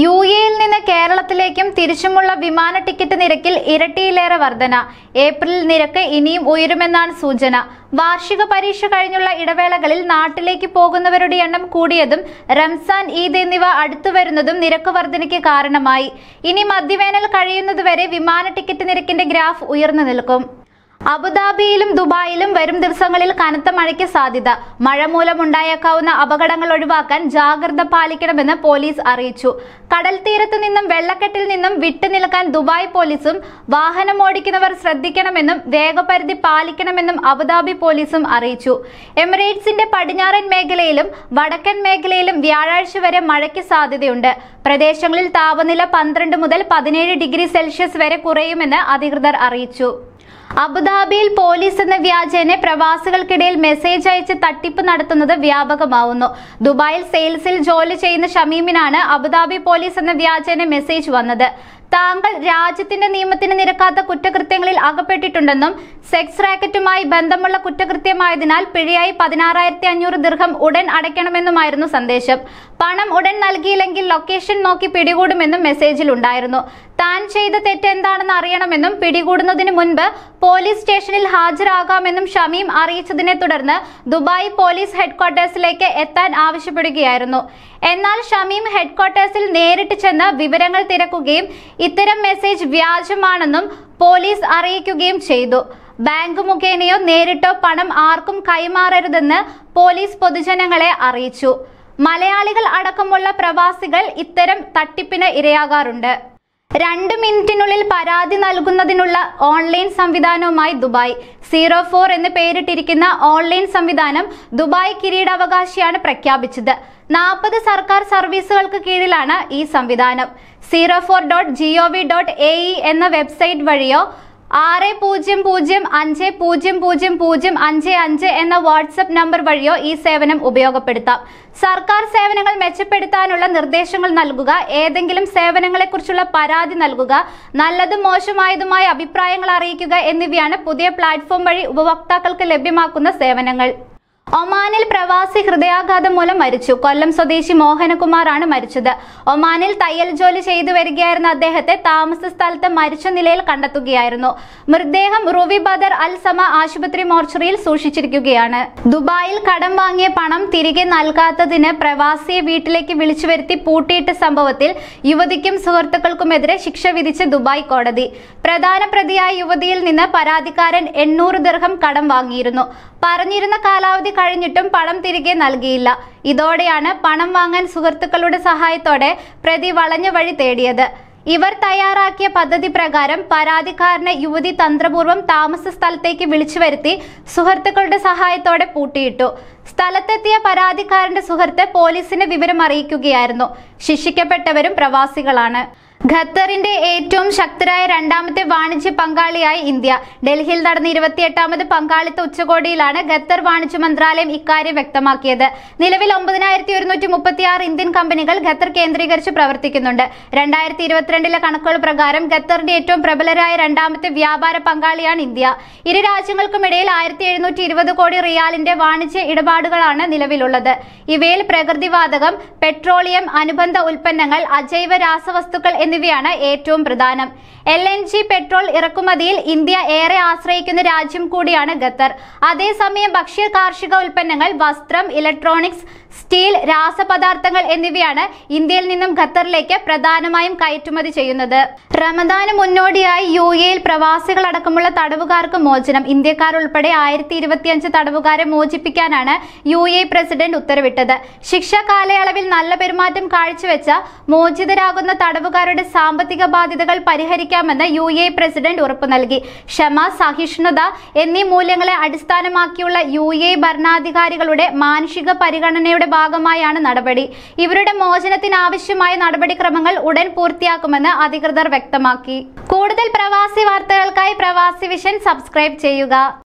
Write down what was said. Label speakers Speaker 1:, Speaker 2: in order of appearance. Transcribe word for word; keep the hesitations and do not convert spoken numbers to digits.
Speaker 1: U എയിൽ നിന്ന് കേരളത്തിലേക്കും തിരിച്ചുമുള്ള വിമാന ടിക്കറ്റ് നിരക്കിൽ ഇരട്ടിയിലേറെ വർധന. ഏപ്രിലിൽ നിരക്ക് ഇനിയും ഉയരുമെന്നാണ് സൂചന. വാർഷിക പരീക്ഷ കഴിഞ്ഞുള്ള ഇടവേളകളിൽ നാട്ടിലേക്ക് പോകുന്നവരുടെ എണ്ണം കൂടിയതും റംസാൻ, ഈദ് എന്നിവ അടുത്തുവരുന്നതും നിരക്ക് വർധനയ്ക്ക് കാരണമായി. ഇനി മധ്യവേനൽ കഴിയുന്നതുവരെ വിമാന ടിക്കറ്റ് നിരക്കിന്റെ ഗ്രാഫ് ഉയർന്നു നിൽക്കും. അബുദാബിയിലും ദുബായിലും വരും ദിവസങ്ങളിൽ കനത്ത മഴയ്ക്ക് സാധ്യത. മഴ മൂലമുണ്ടായേക്കാവുന്ന അപകടങ്ങൾ ഒഴിവാക്കാൻ ജാഗ്രത പാലിക്കണമെന്ന് പോലീസ് അറിയിച്ചു. കടൽ തീരത്തു നിന്നും വെള്ളക്കെട്ടിൽ നിന്നും വിട്ടുനിൽക്കാൻ ദുബായ് പോലീസും വാഹനമോടിക്കുന്നവർ ശ്രദ്ധിക്കണമെന്നും വേഗപരിധി പാലിക്കണമെന്നും അബുദാബി പോലീസും അറിയിച്ചു. എമിറേറ്റ്സിന്റെ പടിഞ്ഞാറൻ മേഖലയിലും വടക്കൻ മേഖലയിലും വ്യാഴാഴ്ച വരെ മഴയ്ക്ക് സാധ്യതയുണ്ട്. പ്രദേശങ്ങളിൽ താപനില പന്ത്രണ്ട് മുതൽ പതിനേഴ് ഡിഗ്രി സെൽഷ്യസ് വരെ കുറയുമെന്ന് അധികൃതർ അറിയിച്ചു. അബുദാബിയിൽ പോലീസ് എന്ന വ്യാജേന പ്രവാസികൾക്കിടയിൽ മെസ്സേജ് അയച്ച് തട്ടിപ്പ് നടത്തുന്നത് വ്യാപകമാവുന്നു. ദുബായിൽ സെയിൽസിൽ ജോലി ചെയ്യുന്ന ഷമീമിനാണ് അബുദാബി പോലീസ് എന്ന വ്യാജേന മെസ്സേജ് വന്നത്. താങ്കൾ രാജ്യത്തിന്റെ നിയമത്തിന് നിരക്കാത്ത കുറ്റകൃത്യങ്ങളിൽ അകപ്പെട്ടിട്ടുണ്ടെന്നും സെക്സ് റാക്കറ്റുമായി ബന്ധമുള്ള കുറ്റകൃത്യമായതിനാൽ പിഴയായി പതിനാറായിരത്തി അഞ്ഞൂറ് ദിർഹം ഉടൻ അടയ്ക്കണമെന്നുമായിരുന്നു സന്ദേശം. പണം ഉടൻ നൽകിയില്ലെങ്കിൽ ലൊക്കേഷൻ നോക്കി പിടികൂടുമെന്നും മെസ്സേജിൽ ഉണ്ടായിരുന്നു. താൻ ചെയ്ത തെറ്റ് എന്താണെന്ന് അറിയണമെന്നും പിടികൂടുന്നതിന് മുൻപ് പോലീസ് സ്റ്റേഷനിൽ ഹാജരാകാമെന്നും ഷമീം അറിയിച്ചതിനെ തുടർന്ന് ദുബായ് പോലീസ് ഹെഡ്ക്വാർട്ടേഴ്സിലേക്ക് എത്താൻ ആവശ്യപ്പെടുകയായിരുന്നു. എന്നാൽ ഷമീം ഹെഡ്ക്വാർട്ടേഴ്സിൽ നേരിട്ട് ചെന്ന് വിവരങ്ങൾ തിരക്കുകയും ഇത്തരം മെസ്സേജ് വ്യാജമാണെന്നും പോലീസ് അറിയിക്കുകയും ചെയ്തു. ബാങ്ക് മുഖേനയോ നേരിട്ടോ പണം ആർക്കും കൈമാറരുതെന്ന് പോലീസ് പൊതുജനങ്ങളെ അറിയിച്ചു. മലയാളികൾ അടക്കമുള്ള പ്രവാസികൾ ഇത്തരം തട്ടിപ്പിന് ഇരയാകാറുണ്ട്. രണ്ട് മിനിറ്റിനുള്ളിൽ പരാതി നൽകുന്നതിനുള്ള ഓൺലൈൻ സംവിധാനവുമായി ദുബായ്. സീറോ ഫോർ എന്ന് പേരിട്ടിരിക്കുന്ന ഓൺലൈൻ സംവിധാനം ദുബായ് കിരീടാവകാശിയാണ് പ്രഖ്യാപിച്ചത്. നാൽപ്പത് സർക്കാർ സർവീസുകൾക്ക് കീഴിലാണ് ഈ സംവിധാനം. Zero four dot G O V dot A E എന്ന വെബ്സൈറ്റ് വഴിയോ ആറ് പൂജ്യം പൂജ്യം അഞ്ച് പൂജ്യം പൂജ്യം പൂജ്യം അഞ്ച് അഞ്ച് എന്ന വാട്സപ്പ് നമ്പർ വഴിയോ ഈ സേവനം ഉപയോഗപ്പെടുത്താം. സർക്കാർ സേവനങ്ങൾ മെച്ചപ്പെടുത്താനുള്ള നിർദ്ദേശങ്ങൾ നൽകുക, ഏതെങ്കിലും സേവനങ്ങളെക്കുറിച്ചുള്ള പരാതി നൽകുക, നല്ലതും മോശമായതുമായ അഭിപ്രായങ്ങൾ അറിയിക്കുക എന്നിവയാണ് പുതിയ പ്ലാറ്റ്ഫോം വഴി ഉപഭോക്താക്കൾക്ക് ലഭ്യമാക്കുന്ന സേവനങ്ങൾ. ഒമാനിൽ പ്രവാസി ഹൃദയാഘാതം മൂലം മരിച്ചു. കൊല്ലം സ്വദേശി മോഹനകുമാറാണ് മരിച്ചത്. ഒമാനിൽ തയ്യൽ ജോലി ചെയ്തു വരികയായിരുന്ന അദ്ദേഹത്തെ താമസ സ്ഥലത്ത് മരിച്ച നിലയിൽ കണ്ടെത്തുകയായിരുന്നു. മൃതദേഹം റുവി ബദർ അൽ സമ ആശുപത്രി മോർച്ചറിയിൽ സൂക്ഷിച്ചിരിക്കുകയാണ്. ദുബായിൽ കടം വാങ്ങിയ പണം തിരികെ നൽകാത്തതിന് പ്രവാസിയെ വീട്ടിലേക്ക് വിളിച്ചു വരുത്തി പൂട്ടിയിട്ട സംഭവത്തിൽ യുവതിക്കും സുഹൃത്തുക്കൾക്കുമെതിരെ ശിക്ഷ വിധിച്ച് ദുബായ് കോടതി. പ്രധാന പ്രതിയായ യുവതിയിൽ നിന്ന് പരാതിക്കാരൻ എണ്ണൂറ് ദിർഹം കടം വാങ്ങിയിരുന്നു. പറഞ്ഞിരുന്ന കാലാവധി കഴിഞ്ഞിട്ടും പണം തിരികെ നൽകിയില്ല. ഇതോടെയാണ് പണം വാങ്ങാൻ സുഹൃത്തുക്കളുടെ സഹായത്തോടെ പ്രതി വളഞ്ഞ വഴി തേടിയത്. ഇവർ തയ്യാറാക്കിയ പദ്ധതി പ്രകാരം പരാതിക്കാരനെ യുവതി തന്ത്രപൂർവ്വം താമസ സ്ഥലത്തേക്ക് വിളിച്ചു വരുത്തി സുഹൃത്തുക്കളുടെ സഹായത്തോടെ പൂട്ടിയിട്ടു. സ്ഥലത്തെത്തിയ പരാതിക്കാരന്റെ സുഹൃത്ത് പോലീസിനെ വിവരം അറിയിക്കുകയായിരുന്നു. ശിക്ഷിക്കപ്പെട്ടവരും പ്രവാസികളാണ്. ഖത്തറിന്റെ ഏറ്റവും ശക്തരായ രണ്ടാമത്തെ വാണിജ്യ പങ്കാളിയായി ഇന്ത്യ. ഡൽഹിയിൽ നടന്ന ഇരുപത്തിയെട്ടാമത് പങ്കാളിത്ത ഉച്ചകോടിയിലാണ് ഖത്തർ വാണിജ്യ മന്ത്രാലയം ഇക്കാര്യം വ്യക്തമാക്കിയത്. നിലവിൽ ഒമ്പതിനായിരത്തി ഒരുന്നൂറ്റി മുപ്പത്തി ആറ് ഇന്ത്യൻ കമ്പനികൾ ഖത്തർ കേന്ദ്രീകരിച്ച് പ്രവർത്തിക്കുന്നുണ്ട്. രണ്ടായിരത്തി ഇരുപത്തിരണ്ടിലെ കണക്കുകൾ പ്രകാരം ഖത്തറിന്റെ ഏറ്റവും പ്രബലരായ രണ്ടാമത്തെ വ്യാപാര പങ്കാളിയാണ് ഇന്ത്യ. ഇരു രാജ്യങ്ങൾക്കുമിടയിൽ ആയിരത്തി എഴുന്നൂറ്റി ഇരുപത് കോടി റിയാലിന്റെ വാണിജ്യ ഇടപാടുകളാണ് നിലവിലുള്ളത്. ഇവയിൽ പ്രകൃതിവാതകം, പെട്രോളിയം, അനുബന്ധ ഉൽപ്പന്നങ്ങൾ, അജൈവ രാസവസ്തുക്കൾ എന്നിവയാണ് ഏറ്റവും പ്രധാനം. എൽ എൻ ജി പെട്രോൾ ഇറക്കുമതിയിൽ ഇന്ത്യ ഏറെ ആശ്രയിക്കുന്ന രാജ്യം കൂടിയാണ് ഖത്തർ. അതേസമയം ഭക്ഷ്യ കാർഷിക ഉൽപ്പന്നങ്ങൾ, വസ്ത്രം, ഇലക്ട്രോണിക്സ്, സ്റ്റീൽ, രാസപദാർത്ഥങ്ങൾ എന്നിവയാണ് ഇന്ത്യയിൽ നിന്നും ഖത്തറിലേക്ക് പ്രധാനമായും കയറ്റുമതി ചെയ്യുന്നത്. റമദാന് മുന്നോടിയായി യു എയിൽ പ്രവാസികളടക്കമുള്ള തടവുകാർക്ക് മോചനം. ഇന്ത്യക്കാർ ഉൾപ്പെടെ ആയിരത്തി ഇരുപത്തിയഞ്ച് തടവുകാരെ മോചിപ്പിക്കാനാണ് യു എ പ്രസിഡന്റ് ഉത്തരവിട്ടത്. ശിക്ഷാ കാലയളവിൽ നല്ല പെരുമാറ്റം കാഴ്ചവെച്ച മോചിതരാകുന്ന തടവുകാരുടെ സാമ്പത്തിക ബാധ്യതകൾ പരിഹരിക്കാമെന്ന് യു എ പ്രസിഡന്റ് ഉറപ്പു നൽകി. ക്ഷമ, സഹിഷ്ണുത എന്നീ മൂല്യങ്ങളെ അടിസ്ഥാനമാക്കിയുള്ള യു എ ഭരണാധികാരികളുടെ മാനുഷിക പരിഗണനയുടെ ഭാഗമായാണ് നടപടി. ഇവരുടെ മോചനത്തിനാവശ്യമായ നടപടിക്രമങ്ങൾ ഉടൻ പൂർത്തിയാക്കുമെന്ന് അധികൃതർ വ്യക്തമാക്കി. കൂടുതൽ പ്രവാസി വാർത്തകൾക്കായി പ്രവാസി വിഷൻ സബ്സ്ക്രൈബ് ചെയ്യുക.